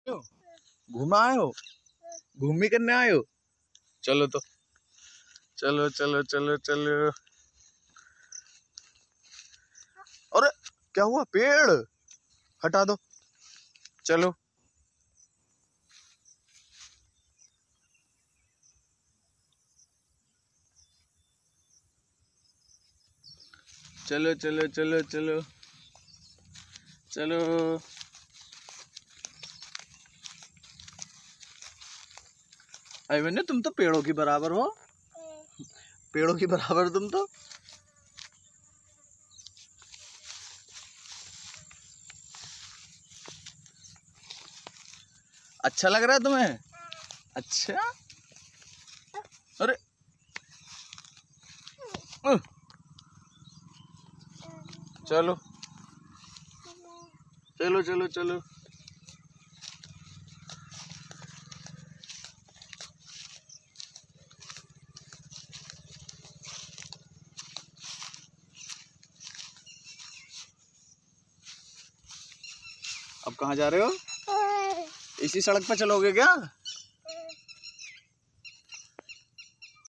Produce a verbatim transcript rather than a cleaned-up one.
घूमना आए हो, घूमी करने आए हो? चलो तो चलो चलो चलो चलो। अरे क्या हुआ? पेड़ हटा दो। चलो चलो चलो चलो चलो चलो। अभिमन्यु तुम तो पेड़ों की बराबर हो, पेड़ों की बराबर तुम तो। अच्छा लग रहा है तुम्हें? अच्छा। अरे चलो चलो चलो चलो। अब कहाँ जा रहे हो? इसी सड़क पे चलोगे क्या?